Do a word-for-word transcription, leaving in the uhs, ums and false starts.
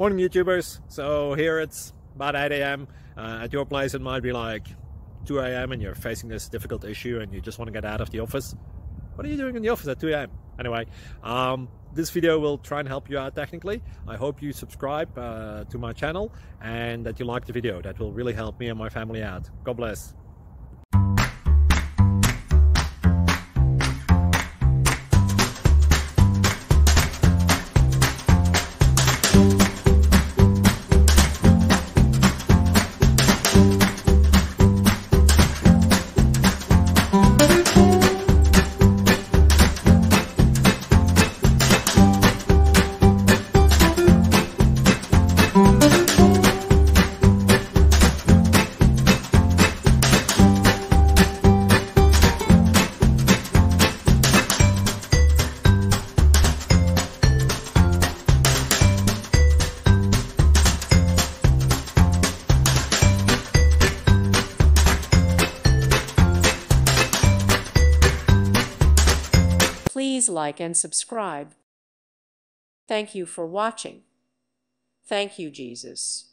Morning YouTubers. So here it's about eight A M Uh, at your place it might be like two A M and you're facing this difficult issue and you just want to get out of the office. What are you doing in the office at two A M? Anyway, um, this video will try and help you out technically. I hope you subscribe uh, to my channel and that you like the video. That will really help me and my family out. God bless. Please like and subscribe. Thank you for watching. Thank you, Jesus.